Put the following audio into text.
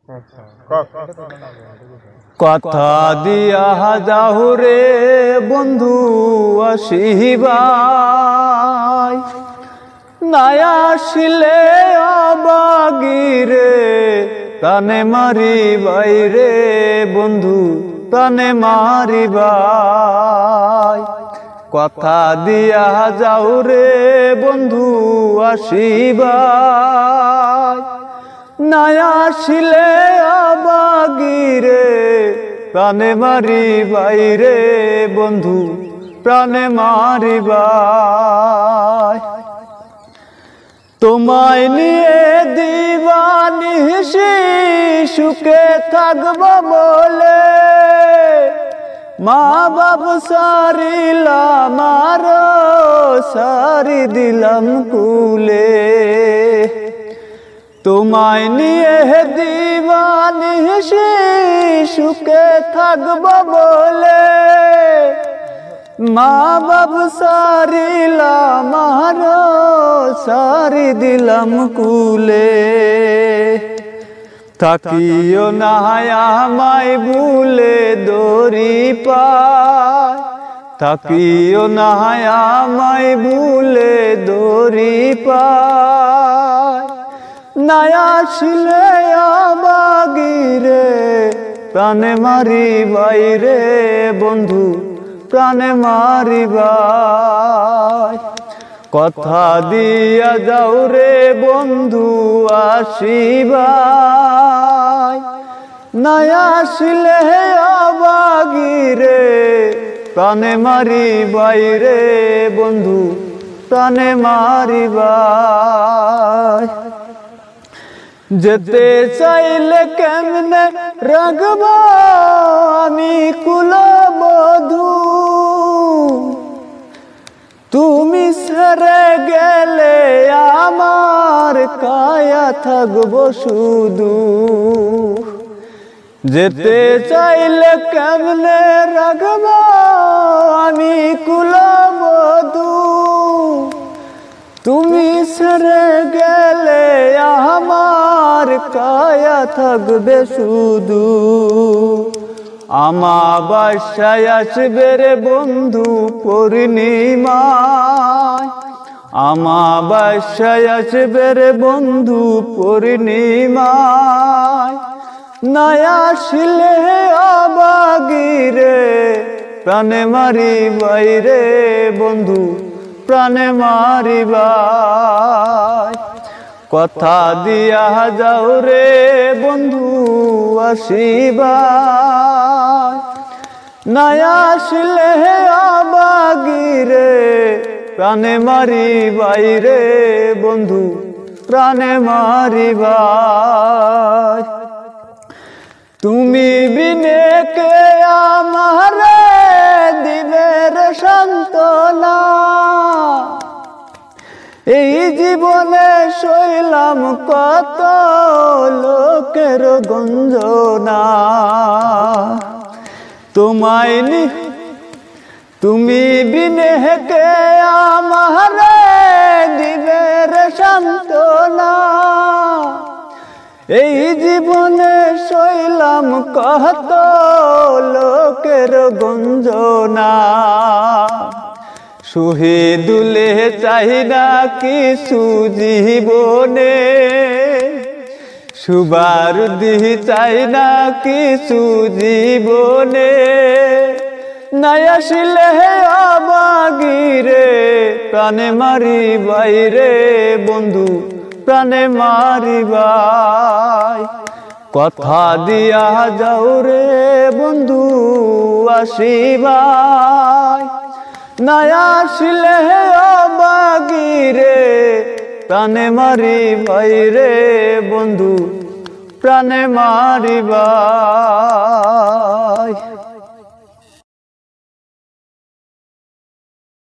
কথা দিয়া যাও রে বন্ধু আসিবাই, নাই আসিলে অবাগিরে প্রাণে মারিবাই রে বন্ধু প্রাণে মারিবাই। কথা দিয়া যাও রে বন্ধু আসিবাই, নাই আসিলে অবাগিরে প্রাণে মারিবাই রে বন্ধু প্রাণে মারিবাই। তোমায় নিয়ে দিবানিশি সুখে থাকব বলে মা বাপ সারিলাম আর সারি দিলাম কুলে। তোমায় নিয়ে দিবানিশি সুখে থাকব বলে মা বাপ সারিলাম আর সারি দিলাম কুলে। থাকিও না আমায় ভুলে দড়ি পায়, থাকিও না আমায় ভুলে দড়ি পায়। নাই আসিলে অবাগিরে প্রাণে মারিবাই রে বন্ধু প্রাণে মারিবাই। কথা দিয়া যাও রে বন্ধু আসিবাই, নাই আসিলে অবাগিরে প্রাণে মারিবাই রে বন্ধু প্রাণে মারিবাই। যেতে চাইলে কেমনে রাখব আমি কুলবধূ, তুমি ছেড়ে গেলে আমার কায়া থাকব শুধু। যেতে চাইলে কেমনে রাখব আমি কুলবধূ, তুমি ছেড়ে গেলে আমার কায়া থাকবে শুধু। আমাবাস্যায় আসবে রে বন্ধু পূর্ণিমায়, আমাবাস্যায় আসবে রে বন্ধু পূর্ণিমায়। নাই আসিলে অবাগিরে প্রাণে মারিবাই রে বন্ধু প্রাণে মারিবাই। কথা দিয়া যাও রে বন্ধু আসিবাই, নাই আসিলে অবাগিরে প্রাণে মারিবাই রে বন্ধু প্রাণে মারিবাই। তুমি বিনে কে আমারে দিবে রে সান্ত্বনা, এই জীবনে সইলাম কত লোকের গঞ্জনা। তোমায় তুমি বিনে কে আমারে দিবে রে সান্ত্বনা, এই জীবনে সইলাম কত লোকের গঞ্জনা। শহীদুলে চাই না কিছু জীবনে, সুবারুদি চাই না কিছু জীবনে। নাই আসিলে অবাগিরে প্রাণে মারিবাই রে বন্ধু প্রাণে মারিবাই। কথা দিয়া যাও রে বন্ধু আসিবাই, নাই আসিলে অবাগিরে প্রাণে মারিবাই রে বন্ধু প্রাণে মারিবাই।